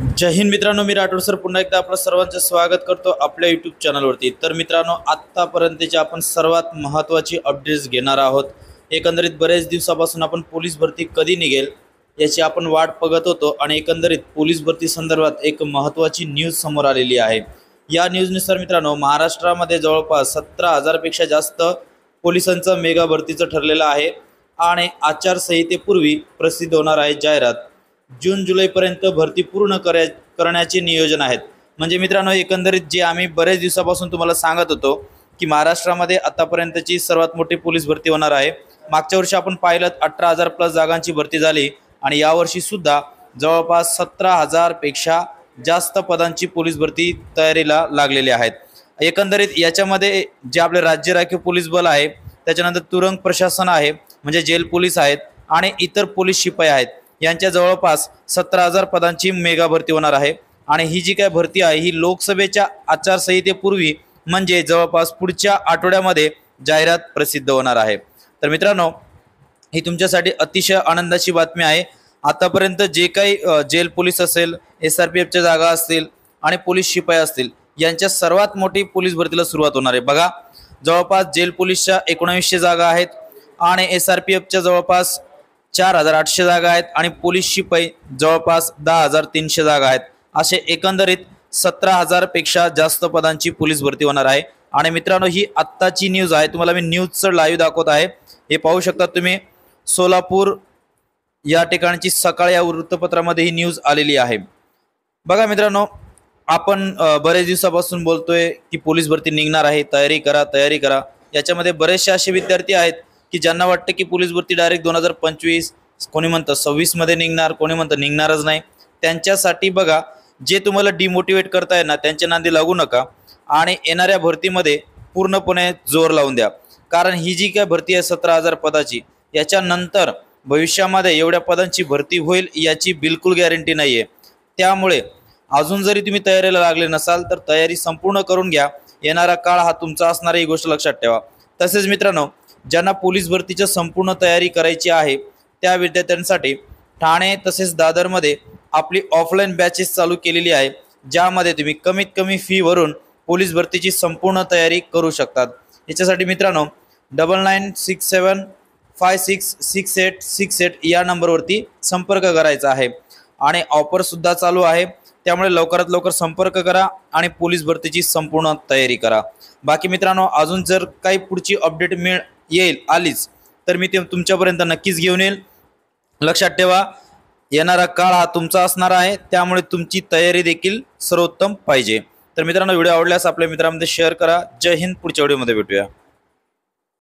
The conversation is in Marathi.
जय हिंद मित्रांनो, मी राठोड सर पुन्हा एकदा आपलं सर्वांचं स्वागत करतो आपल्या यूट्यूब चॅनलवरती। तर मित्रांनो, आत्तापर्यंतची आपण सर्वात महत्त्वाची अपडेट्स घेणार आहोत। एकंदरीत बरेच दिवसापासून आपण पोलीस भरती कधी निघेल याची आपण वाट बघत होतो आणि एकंदरीत पोलीस भरती संदर्भात एक महत्त्वाची न्यूज समोर आलेली आहे। या न्यूजनुसार मित्रांनो, महाराष्ट्रामध्ये जवळपास 17,000 पेक्षा जास्त पोलिसांचं मेगा भरतीचं ठरलेलं आहे आणि आचारसंहितेपूर्वी प्रसिद्ध होणार आहे जाहिरात। जून जुलैपर्यंत भरती पूर्ण करण्याचे नियोजन आहेत। म्हणजे मित्रांनो, एकंदरीत जे आम्ही बरेच दिवसापासून तुम्हाला सांगत होतो की महाराष्ट्रामध्ये आतापर्यंतची सर्वात मोठी पोलीस भरती होणार आहे। मागच्या वर्षी आपण पाहिलं 18,000 प्लस जागांची भरती झाली आणि यावर्षी सुद्धा जवळपास 17,000 पेक्षा जास्त पदांची पोलीस भरती तयारीला लागलेली आहेत। एकंदरीत याच्यामध्ये जे आपले राज्य राखीव पोलीस बल आहे, त्याच्यानंतर तुरुंग प्रशासन आहे म्हणजे जेल पोलीस आहेत आणि इतर पोलीस शिपाई आहेत, यांच्या जवळपास 17,000 पदांची मेगा भरती होणार आहे। आणि ही जी काय भरती आहे ही लोकसभेच्या आचारसंहितेपूर्वी म्हणजे जवळपास पुढच्या आठवड्यामध्ये जाहिरात प्रसिद्ध होणार आहे। तर मित्रांनो, ही तुमच्यासाठी अतिशय आनंदाची बातमी आहे। आतापर्यंत जे काही जेल पोलीस असेल, SRPFच्या जागा असतील आणि पोलीस शिपाई असतील, यांच्या सर्वात मोठी पोलीस भरतीला सुरुवात होणार आहे। बघा, जवळपास जेल पोलीसच्या 1900 जागा आहेत आणि SRPFच्या जवळपास 4,800 जागा आहेत आणि पोलीस शिपाई जवळपास 10,300 जागा आहेत। असे एकंदरीत 17,000 पेक्षा जास्त पदांची पोलीस भरती होणार आहे। आणि मित्रांनो, ही आत्ताची न्यूज आहे, तुम्हाला मी न्यूजचं लाईव्ह दाखवत आहे। हे पाहू शकता तुम्ही, सोलापूर या ठिकाणची सकाळ या वृत्तपत्रामध्ये ही न्यूज आलेली आहे। बघा मित्रांनो, आपण बरेच दिवसापासून बोलतोय की पोलीस भरती निघणार आहे, तयारी करा तयारी करा। याच्यामध्ये बरेचसे असे विद्यार्थी आहेत की ज्यांना वाटतं की पोलीस भरती डायरेक्ट 2025, कोणी म्हणतं 26 मध्ये निघणार, कोणी म्हणतं निघणारच नाही। त्यांच्यासाठी बघा, जे तुम्हाला डिमोटिवेट करताय ना, त्यांच्या नांदी लागू नका आणि येणाऱ्या भरतीमध्ये पूर्णपणे जोर लावून द्या। कारण ही जी काय भरती आहे 17,000 पदाची, याच्यानंतर भविष्यामध्ये एवढ्या पदांची भरती होईल याची बिलकुल गॅरंटी नाही आहे। त्यामुळे अजून जरी तुम्ही तयारीला लागले नसाल तर तयारी संपूर्ण करून घ्या। येणारा काळ हा तुमचा असणार, ही गोष्ट लक्षात ठेवा। तसेच मित्रांनो, ज्यांना पोलीस भरतीची संपूर्ण तयारी करायची आहे त्या विद्यार्थ्यांसाठी ठाणे तसेच दादरमध्ये आपली ऑफलाईन बॅचेस चालू केलेली आहे, ज्यामध्ये तुम्ही कमीत कमी फी भरून पोलीस भरतीची संपूर्ण तयारी करू शकतात। याच्यासाठी मित्रांनो 9967566868 या नंबरवरती संपर्क करायचा आहे आणि ऑफर सुद्धा चालू आहे। त्यामुळे लवकरात लवकर संपर्क करा आणि पोलीस भरतीची संपूर्ण तयारी करा। बाकी मित्रांनो, अजून जर काही पुढची अपडेट आलीच तर मी ते तुमच्यापर्यंत नक्कीच घेऊन येईल। लक्षात ठेवा, येणारा काळ हा तुमचा असणार आहे, त्यामुळे तुमची तयारी देखील सर्वोत्तम पाहिजे। तर मित्रांनो, व्हिडिओ आवडल्यास आपल्या मित्रांमध्ये शेअर करा। जय हिंद, पुढच्या व्हिडिओमध्ये भेटूया।